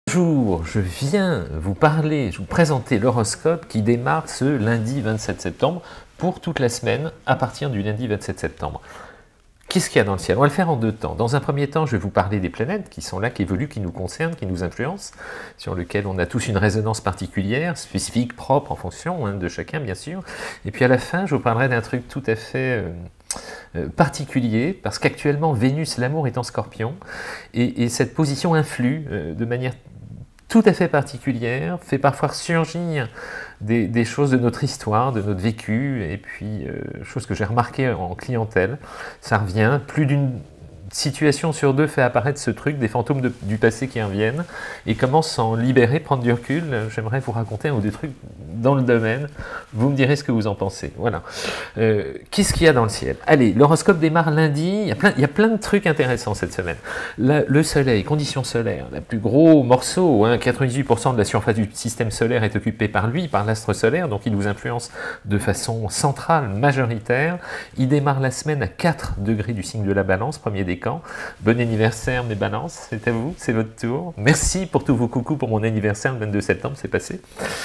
Bonjour, je viens vous parler, vous présenter l'horoscope qui démarre ce lundi 27 septembre pour toute la semaine à partir du lundi 27 septembre. Qu'est-ce qu'il y a dans le ciel? On va le faire en deux temps. Dans un premier temps, je vais vous parler des planètes qui sont là, qui évoluent, qui nous concernent, qui nous influencent, sur lesquelles on a tous une résonance particulière, spécifique, propre en fonction de chacun bien sûr. Et puis à la fin, je vous parlerai d'un truc tout à fait particulier, parce qu'actuellement Vénus, l'amour est en Scorpion, et cette position influe de manière tout à fait particulière, fait parfois surgir des choses de notre histoire, de notre vécu, et puis, chose que j'ai remarqué en clientèle, ça revient, plus d'une situation sur deux fait apparaître ce truc, des fantômes du passé qui reviennent, et comment s'en libérer, prendre du recul. J'aimerais vous raconter un ou deux trucs dans le domaine, vous me direz ce que vous en pensez. Voilà. Qu'est-ce qu'il y a dans le ciel? Allez, l'horoscope démarre lundi, il y a plein de trucs intéressants cette semaine. Le soleil, conditions solaires, le plus gros morceau, 98% de la surface du système solaire est occupé par lui, par l'astre solaire, donc il nous influence de façon centrale, majoritaire. Il démarre la semaine à 4 degrés du signe de la Balance, premier décan. Bon anniversaire mes balances, c'est à vous, c'est votre tour. Merci pour tous vos coucous pour mon anniversaire le 22 septembre, c'est passé.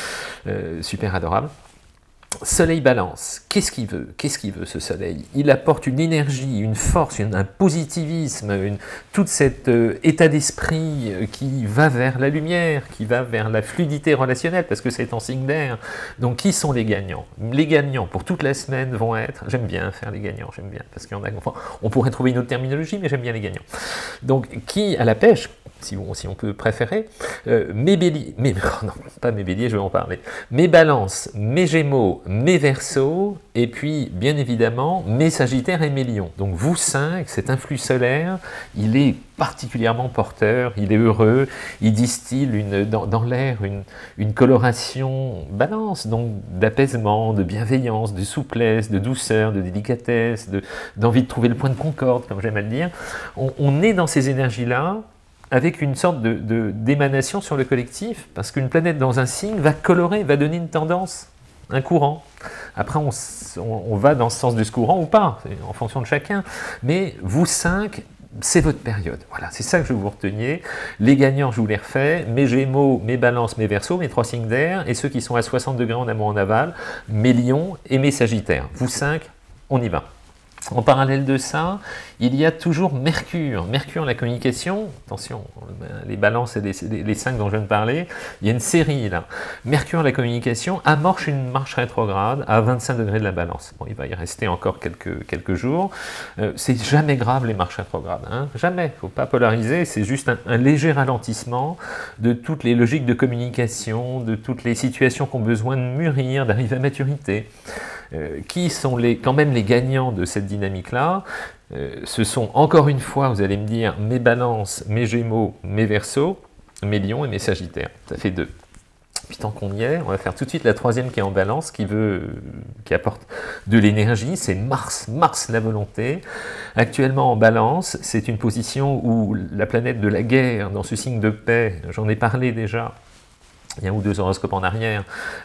Super adorable. Soleil Balance, qu'est-ce qu'il veut? Qu'est-ce qu'il veut ce soleil? Il apporte une énergie, une force, un positivisme, tout cet état d'esprit qui va vers la lumière, qui va vers la fluidité relationnelle, parce que c'est en signe d'air. Donc qui sont les gagnants? Les gagnants pour toute la semaine vont être, j'aime bien faire les gagnants, j'aime bien, parce qu'il y en a, enfin, on pourrait trouver une autre terminologie, mais j'aime bien les gagnants. Donc qui à la pêche, si on peut préférer, mes béliers, non, pas mes béliers, je vais en parler, mes balances, mes gémeaux, mes verseaux, et puis bien évidemment mes sagittaires et mes lions. Donc vous 5, cet influx solaire, il est particulièrement porteur, il est heureux, il distille dans l'air une coloration balance, donc d'apaisement, de bienveillance, de souplesse, de douceur, de délicatesse, d'envie de trouver le point de concorde, comme j'aime à le dire. On est dans ces énergies-là, avec une sorte d'émanation sur le collectif, parce qu'une planète dans un signe va colorer, va donner une tendance, un courant. Après, on va dans ce sens de ce courant ou pas, en fonction de chacun. Mais vous 5, c'est votre période. Voilà, c'est ça que je veux vous reteniez. Les gagnants, je vous les refais. Mes gémeaux, mes balances, mes verseaux, mes 3 signes d'air, et ceux qui sont à 60 degrés en amont, en aval, mes lions et mes sagittaires. Vous 5, on y va. En parallèle de ça, il y a toujours Mercure. Mercure, la communication, attention, les balances et les 5 dont je viens de parler, il y a une série là. Mercure, la communication, amorce une marche rétrograde à 25 degrés de la Balance. Bon, il va y rester encore quelques jours. C'est jamais grave les marches rétrogrades, hein, jamais. Il ne faut pas polariser, c'est juste un léger ralentissement de toutes les logiques de communication, de toutes les situations qui ont besoin de mûrir, d'arriver à maturité. Qui sont quand même les gagnants de cette dynamique-là? Ce sont, encore une fois, vous allez me dire, mes balances, mes gémeaux, mes verseaux, mes lions et mes sagittaires. Ça fait 2. Puis tant qu'on y est, on va faire tout de suite la troisième qui est en balance, qui apporte de l'énergie, c'est Mars. Mars, la volonté. Actuellement en balance, c'est une position où la planète de la guerre, dans ce signe de paix, j'en ai parlé déjà, il y a un ou deux horoscopes en arrière,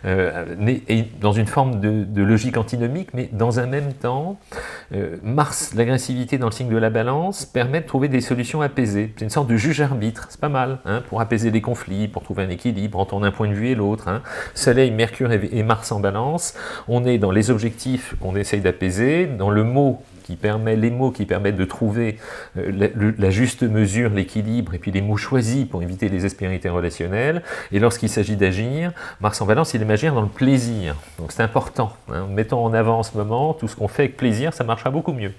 et dans une forme de logique antinomique, mais dans un même temps, Mars, l'agressivité dans le signe de la Balance, permet de trouver des solutions apaisées. C'est une sorte de juge-arbitre, c'est pas mal, hein, pour apaiser les conflits, pour trouver un équilibre entre un point de vue et l'autre. Hein. Soleil, Mercure et Mars en Balance, on est dans les objectifs qu'on essaye d'apaiser, dans le mot les mots qui permettent de trouver la juste mesure, l'équilibre, et puis les mots choisis pour éviter les aspérités relationnelles. Et lorsqu'il s'agit d'agir, Mars en Balance, il aime agir dans le plaisir. Donc c'est important. Hein. Mettons en avant en ce moment, tout ce qu'on fait avec plaisir, ça marchera beaucoup mieux.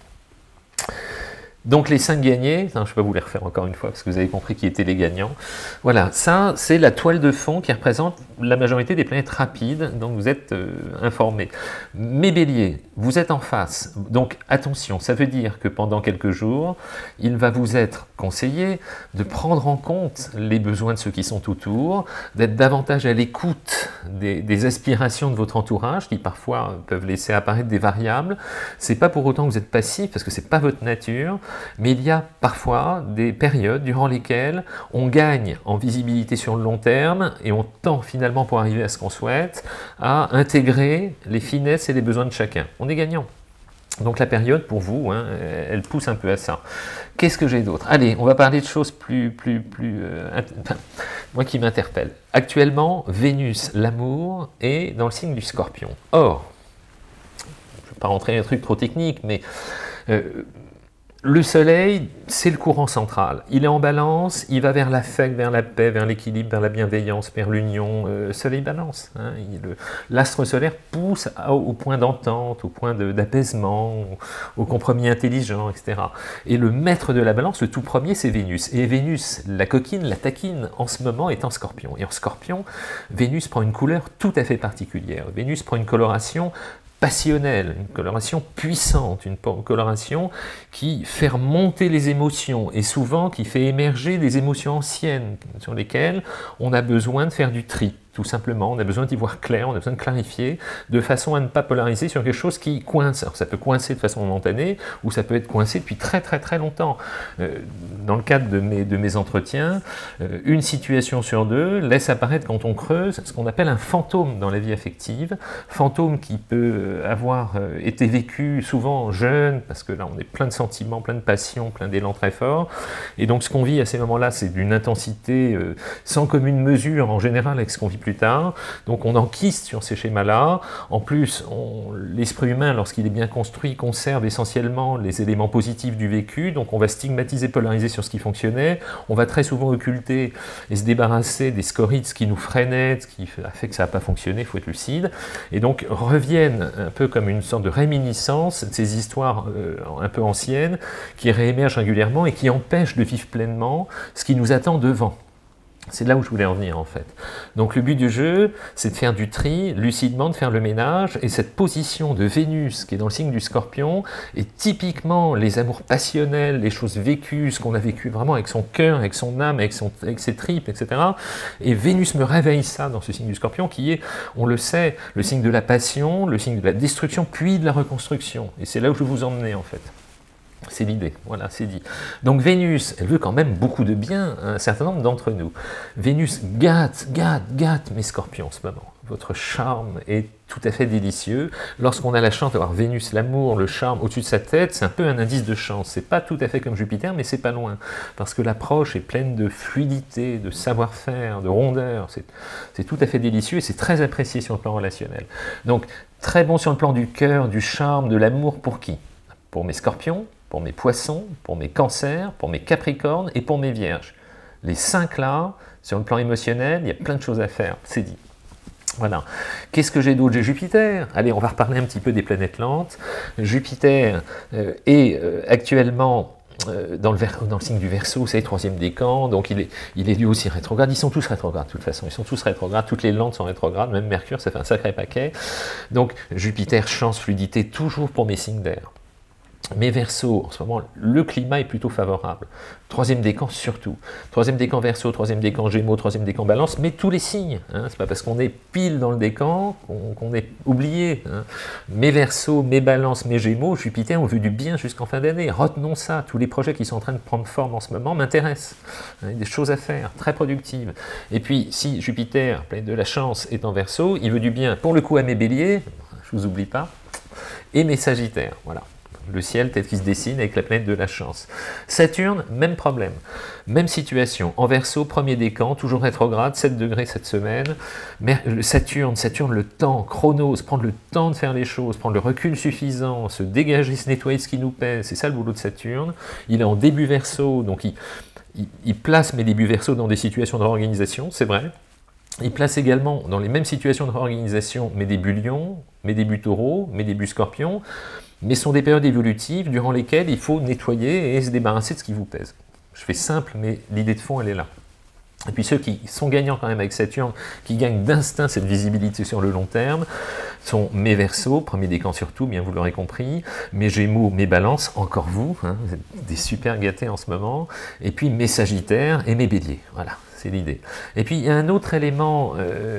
Donc les 5 gagnés, je ne vais pas vous les refaire encore une fois parce que vous avez compris qui étaient les gagnants. Voilà, ça c'est la toile de fond qui représente la majorité des planètes rapides, donc vous êtes informés. Mes béliers, vous êtes en face, donc attention, ça veut dire que pendant quelques jours, il va vous être conseillé de prendre en compte les besoins de ceux qui sont autour, d'être davantage à l'écoute des aspirations de votre entourage qui parfois peuvent laisser apparaître des variables. C'est pas pour autant que vous êtes passif parce que c'est pas votre nature. Mais il y a parfois des périodes durant lesquelles on gagne en visibilité sur le long terme et on tend finalement pour arriver à ce qu'on souhaite à intégrer les finesses et les besoins de chacun. On est gagnant. Donc la période, pour vous, hein, elle pousse un peu à ça. Qu'est-ce que j'ai d'autre? Allez, on va parler de choses moi qui m'interpellent. Actuellement, Vénus, l'amour, est dans le signe du Scorpion. Or, je ne vais pas rentrer dans des trucs trop techniques, mais le Soleil, c'est le courant central. Il est en balance, il va vers l'affect, vers la paix, vers l'équilibre, vers la bienveillance, vers l'union. Soleil balance. Hein, l'astre solaire pousse au point d'entente, au point d'apaisement, au compromis intelligent, etc. Et le maître de la balance, le tout premier, c'est Vénus. Et Vénus, la coquine, la taquine, en ce moment, est en Scorpion. Et en Scorpion, Vénus prend une couleur tout à fait particulière. Vénus prend une coloration passionnelle, une coloration puissante, une coloration qui fait remonter les émotions et souvent qui fait émerger des émotions anciennes sur lesquelles on a besoin de faire du tri. Tout simplement, on a besoin d'y voir clair, on a besoin de clarifier, de façon à ne pas polariser sur quelque chose qui coince. Alors ça peut coincer de façon momentanée, ou ça peut être coincé depuis très longtemps. Dans le cadre de mes entretiens, une situation sur deux laisse apparaître, quand on creuse, ce qu'on appelle un fantôme dans la vie affective, fantôme qui peut avoir été vécu souvent jeune, parce que là on est plein de sentiments, plein de passions, plein d'élan très fort, et donc ce qu'on vit à ces moments-là, c'est d'une intensité sans commune mesure en général avec ce qu'on vit plus tard, donc on enquiste sur ces schémas-là. En plus, l'esprit humain, lorsqu'il est bien construit, conserve essentiellement les éléments positifs du vécu, donc on va stigmatiser, polariser sur ce qui fonctionnait, on va très souvent occulter et se débarrasser des scories, ce qui nous freinait, ce qui a fait que ça n'a pas fonctionné, il faut être lucide, et donc reviennent un peu comme une sorte de réminiscence de ces histoires un peu anciennes, qui réémergent régulièrement et qui empêchent de vivre pleinement ce qui nous attend devant. C'est là où je voulais en venir en fait. Donc le but du jeu, c'est de faire du tri, lucidement, de faire le ménage, et cette position de Vénus, qui est dans le signe du Scorpion, est typiquement les amours passionnels, les choses vécues, ce qu'on a vécu vraiment avec son cœur, avec son âme, avec ses tripes, etc. Et Vénus me réveille ça dans ce signe du Scorpion, qui est, on le sait, le signe de la passion, le signe de la destruction, puis de la reconstruction. Et c'est là où je veux vous emmener en fait. C'est l'idée, voilà, c'est dit. Donc Vénus, elle veut quand même beaucoup de bien à un certain nombre d'entre nous. Vénus gâte mes scorpions en ce moment. Votre charme est tout à fait délicieux. Lorsqu'on a la chance d'avoir Vénus, l'amour, le charme au-dessus de sa tête, c'est un peu un indice de chance. C'est pas tout à fait comme Jupiter, mais c'est pas loin. Parce que l'approche est pleine de fluidité, de savoir-faire, de rondeur. C'est tout à fait délicieux et c'est très apprécié sur le plan relationnel. Donc, très bon sur le plan du cœur, du charme, de l'amour, pour qui? Pour mes scorpions, pour mes poissons, pour mes cancers, pour mes capricornes et pour mes vierges. Les 5 là, sur le plan émotionnel, il y a plein de choses à faire, c'est dit. Voilà. Qu'est-ce que j'ai d'autre? J'ai Jupiter. Allez, on va reparler un petit peu des planètes lentes. Jupiter est actuellement dans le signe du Verseau, c'est le 3e décan, donc il est lui aussi rétrograde. Ils sont tous rétrogrades de toute façon, ils sont tous rétrogrades, toutes les lentes sont rétrogrades, même Mercure, ça fait un sacré paquet. Donc Jupiter, chance, fluidité, toujours pour mes signes d'air. Mais Verseau, en ce moment, le climat est plutôt favorable. 3e décan surtout. 3e décan Verseau, 3e décan Gémeaux, 3e décan Balance, mais tous les signes. Hein. C'est pas parce qu'on est pile dans le décan qu'on est oublié. Hein. Mes Verseau, mes Balances, mes Gémeaux, Jupiter, on veut du bien jusqu'en fin d'année. Retenons ça. Tous les projets qui sont en train de prendre forme en ce moment m'intéressent. Hein, des choses à faire, très productives. Et puis, si Jupiter, plein de la chance, est en Verseau, il veut du bien pour le coup à mes Béliers, je vous oublie pas, et mes Sagittaires. Voilà. Le ciel tel qu'il se dessine avec la planète de la chance. Saturne, même problème, même situation. En Verseau, 1er décan, toujours rétrograde, 7 degrés cette semaine. Mais Saturne, le temps, Chronos, prendre le temps de faire les choses, prendre le recul suffisant, se dégager, se nettoyer ce qui nous pèse, c'est ça le boulot de Saturne. Il est en début Verseau, donc il place mes débuts Verseau dans des situations de réorganisation, c'est vrai. Il place également dans les mêmes situations de réorganisation mes débuts Lion, mes débuts Taureau, mes débuts Scorpion, mais ce sont des périodes évolutives durant lesquelles il faut nettoyer et se débarrasser de ce qui vous pèse. Je fais simple, mais l'idée de fond, elle est là. Et puis ceux qui sont gagnants quand même avec Saturne, qui gagnent d'instinct cette visibilité sur le long terme, sont mes Verseaux, 1er décan surtout, bien vous l'aurez compris, mes Gémeaux, mes Balances, encore vous, hein, vous êtes des super gâtés en ce moment, et puis mes Sagittaires et mes Béliers, voilà. C'est l'idée. Et puis il y a un autre élément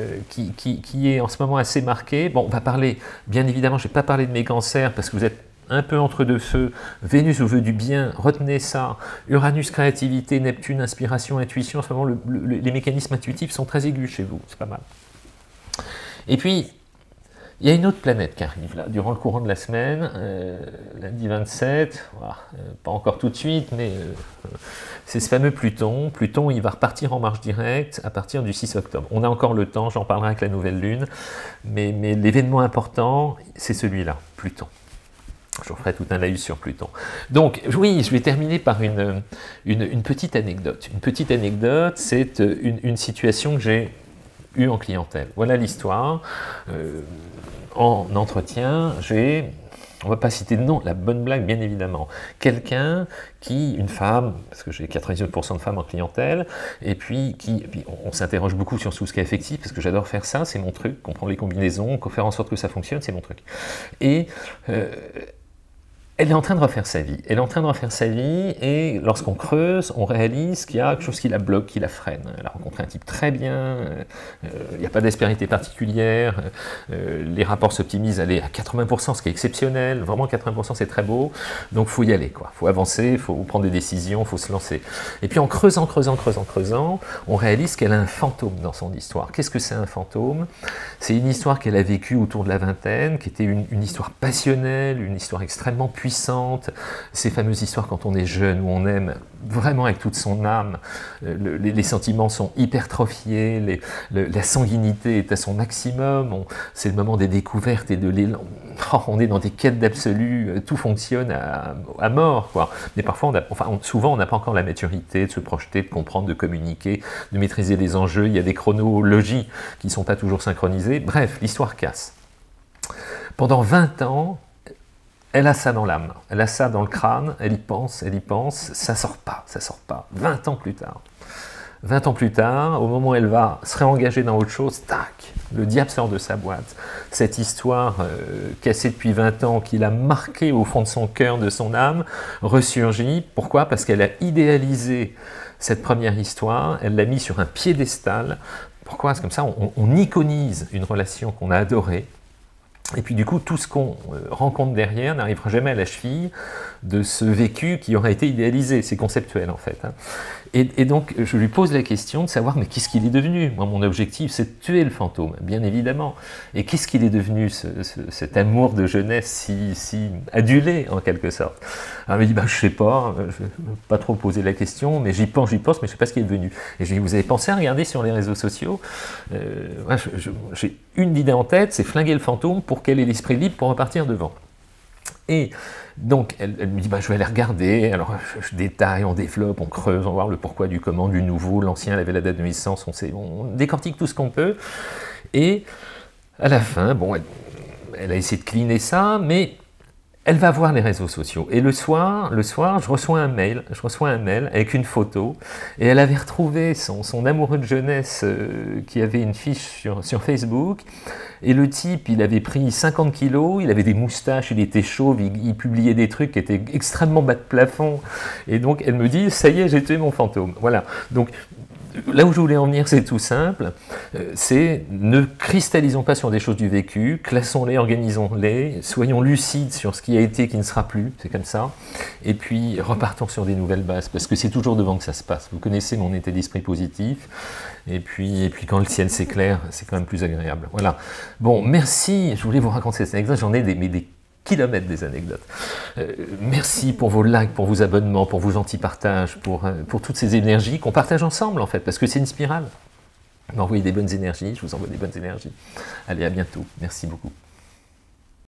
qui est en ce moment assez marqué. Bon, on va parler, bien évidemment, je ne vais pas parler de mes cancers parce que vous êtes un peu entre deux feux. Vénus vous veut du bien, retenez ça. Uranus, créativité, Neptune, inspiration, intuition. En ce moment, les mécanismes intuitifs sont très aigus chez vous, c'est pas mal. Et puis, Il y a une autre planète qui arrive là, durant le courant de la semaine, lundi 27, voilà, pas encore tout de suite, mais c'est ce fameux Pluton. Pluton, il va repartir en marche directe à partir du 6 octobre. On a encore le temps, j'en parlerai avec la nouvelle lune, mais l'événement important, c'est celui-là, Pluton. Je vous ferai tout un laïus sur Pluton. Donc, oui, je vais terminer par une petite anecdote. Une petite anecdote, c'est une situation que j'ai eue en clientèle. Voilà l'histoire. En entretien, on ne va pas citer de nom, la bonne blague, bien évidemment. Quelqu'un une femme, parce que j'ai 98% de femmes en clientèle, et puis on s'interroge beaucoup sur tout ce qui est affectif, parce que j'adore faire ça, c'est mon truc, comprendre les combinaisons, faire en sorte que ça fonctionne, c'est mon truc. Et elle est en train de refaire sa vie. Elle est en train de refaire sa vie, et lorsqu'on creuse, on réalise qu'il y a quelque chose qui la bloque, qui la freine. Elle a rencontré un type très bien, il n'y a pas d'aspérité particulière, les rapports s'optimisent, allez, à 80%, ce qui est exceptionnel, vraiment 80% c'est très beau, donc il faut y aller, quoi. Il faut avancer, il faut prendre des décisions, il faut se lancer. Et puis en creusant, on réalise qu'elle a un fantôme dans son histoire. Qu'est-ce que c'est un fantôme? C'est une histoire qu'elle a vécue autour de la vingtaine, qui était une histoire passionnelle, une histoire extrêmement puissante, ces fameuses histoires quand on est jeune, où on aime vraiment avec toute son âme, les sentiments sont hypertrophiés, la sanguinité est à son maximum, c'est le moment des découvertes et de l'élan, on est dans des quêtes d'absolu, tout fonctionne à mort, quoi. Mais parfois, souvent on n'a pas encore la maturité de se projeter, de comprendre, de communiquer, de maîtriser les enjeux, il y a des chronologies qui ne sont pas toujours synchronisées, bref, l'histoire casse. Pendant 20 ans, elle a ça dans l'âme, elle a ça dans le crâne, elle y pense, ça sort pas. 20 ans plus tard. 20 ans plus tard, au moment où elle va se réengager dans autre chose, tac, le diable sort de sa boîte. Cette histoire cassée depuis 20 ans, qui l'a marquée au fond de son cœur, de son âme, ressurgit. Pourquoi? Parce qu'elle a idéalisé cette première histoire, elle l'a mis sur un piédestal. Pourquoi? C'est comme ça, on iconise une relation qu'on a adorée. Et puis du coup, tout ce qu'on rencontre derrière n'arrivera jamais à la cheville de ce vécu qui aura été idéalisé. C'est conceptuel en fait. Hein. Et donc, je lui pose la question de savoir, mais qu'est-ce qu'il est devenu? Moi, mon objectif, c'est de tuer le fantôme, bien évidemment. Et qu'est-ce qu'il est devenu, cet amour de jeunesse si adulé, en quelque sorte? Alors, il me dit, bah, je sais pas, je ne vais pas trop poser la question, mais j'y pense, mais je ne sais pas ce qu'il est devenu. Et je lui dis, vous avez pensé à regarder sur les réseaux sociaux? J'ai une idée en tête, c'est flinguer le fantôme pour qu'elle ait l'esprit libre pour repartir devant. Et donc, elle me dit, bah, je vais aller regarder, alors je détaille, on développe, on creuse, on va voir le pourquoi du comment, du nouveau, l'ancien, elle avait la date de naissance, on décortique tout ce qu'on peut, et à la fin, bon, elle a essayé de cleaner ça, mais elle va voir les réseaux sociaux, et le soir, je reçois un mail avec une photo, et elle avait retrouvé son amoureux de jeunesse qui avait une fiche sur Facebook, et le type, il avait pris 50 kilos, il avait des moustaches, il était chauve, il publiait des trucs qui étaient extrêmement bas de plafond, et donc elle me dit, ça y est, j'ai tué mon fantôme. Voilà, donc là où je voulais en venir, c'est tout simple, c'est ne cristallisons pas sur des choses du vécu, classons-les, organisons-les, soyons lucides sur ce qui a été et qui ne sera plus, c'est comme ça, et puis repartons sur des nouvelles bases, parce que c'est toujours devant que ça se passe. Vous connaissez mon état d'esprit positif, et puis quand le ciel s'éclaire, c'est quand même plus agréable. Voilà. Bon, merci, je voulais vous raconter cette anecdote, j'en ai des kilomètres des anecdotes. Merci pour vos likes, pour vos abonnements, pour vos anti-partages, pour toutes ces énergies qu'on partage ensemble en fait, parce que c'est une spirale. M'envoyez des bonnes énergies, je vous envoie des bonnes énergies. Allez, à bientôt. Merci beaucoup.